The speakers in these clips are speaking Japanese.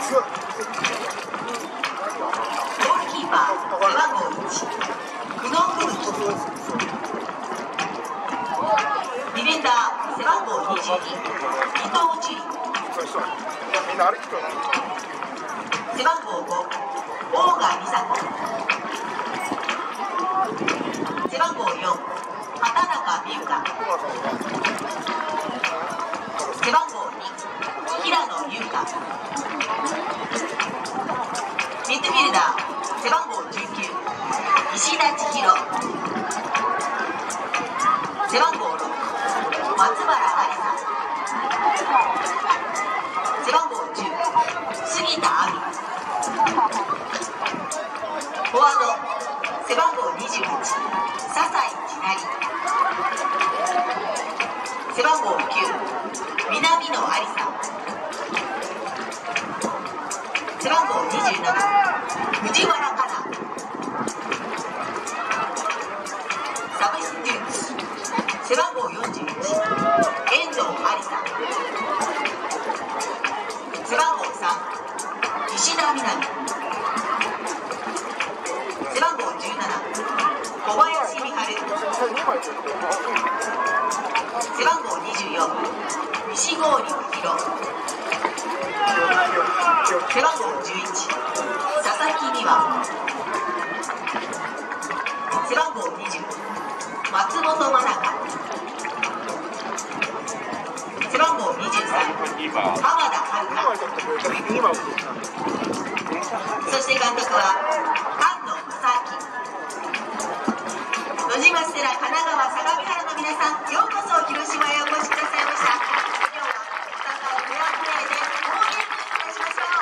ールキーパー背番号1、久野吹雪。ディフェンダー背番号22、伊藤千里。背番号5、大賀梨紗子。背番号4、畑中美羽香。背番号2、平野優香。ミッドフィルダー背番号19、石田千尋。背番号6、松原ありさ。背番号10、杉田亜美。フォワード背番号28、笹井千成。背番号9、南野ありさ。背番号27、藤原かな。サブスティューツ背番号41、遠藤ありさ。背番号3、石田みなみ。背番号17、小林美晴。背番号24、西郡真宙。背番号11、佐々木美和。背番号20、松本真中。背番号23、浜田遥。そして監督は菅野正明。野島ステラ神奈川相模原の皆さん、ようこそ広島へお越しくださいました。今日は戦うフェアプレーで好ゲームいたしましょう。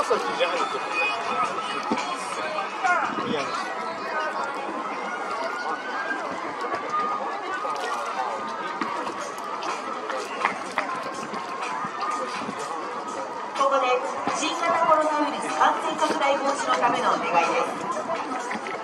ここで新型コロナウイルス感染拡大防止のためのお願いです。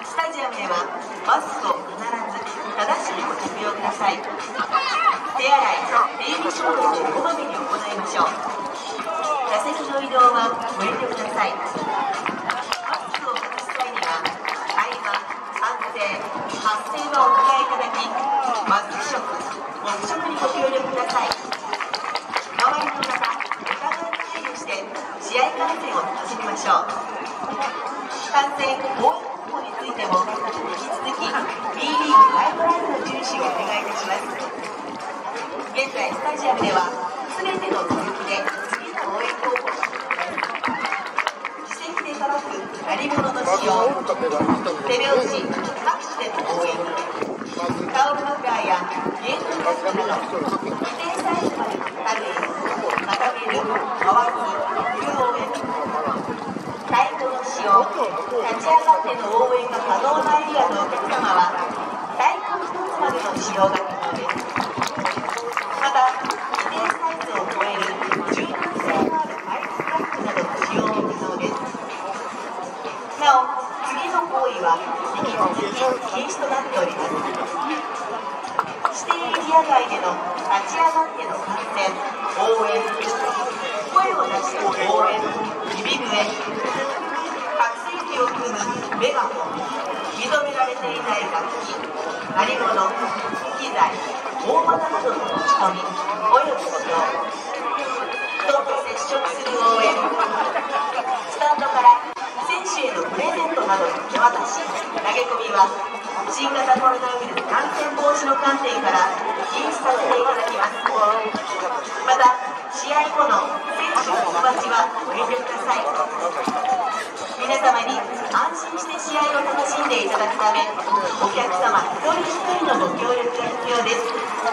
スタジアムではマスクを必ず正しくご着用ください。手洗い、手指消毒をこまめに行いましょう。座席の移動はご遠慮ください。マスクを外す際には会話、安静、発声はお控えいただき、マスク色、黙食にご協力ください。周りの方、お互いに配慮して試合観戦を楽しみましょう。観戦、応援方法についても引き続き B リーグガイドラインの遵守をお願いいたします。現在スタジアムでは全ての続きで次の応援方法が自席でさばく鳴り物の使用、手拍子、拍手での応援、タオルマフラーやゲートタックなど規定サイズまでのタグや掲げる、回る、振る応援、太鼓の使用、立ち上がっての応援が可能なエリアのお客様は太鼓1つまでの使用が可能です。また、規定サイズを超える柔軟性のあるアイスカップなどの使用も可能です。なお、次の行為は引き続き禁止となっております。指定エリア外での立ち上がっての観戦、応援、声を出しての応援、指笛、拡声器を含むメガホン、認められていない楽器、鳴り物、機材、大股などの持ち込み、および使用、人と接触する応援、スタンドから選手へのプレゼントなどの手渡し、投げ込みは新型コロナウイルス感染防止の観点から禁止させていただきます。また、試合後の選手のお待ちはご遠慮ください。皆様に安心して試合を楽しんでいただくため、お客様一人一人のご協力が必要です。